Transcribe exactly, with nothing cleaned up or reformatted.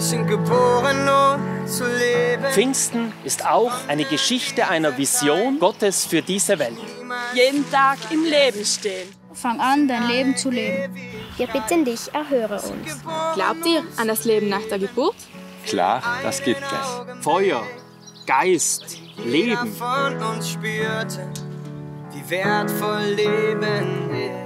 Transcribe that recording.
sind geboren, um zu leben. Pfingsten ist auch eine Geschichte einer Vision Gottes für diese Welt. Jeden Tag im Leben stehen. Fang an, dein Leben zu leben. Wir bitten dich, erhöre uns. Glaubt ihr an das Leben nach der Geburt? Klar, das gibt es. Feuer, Geist, Leben. Jeder von uns spürte, wie wertvoll Leben ist.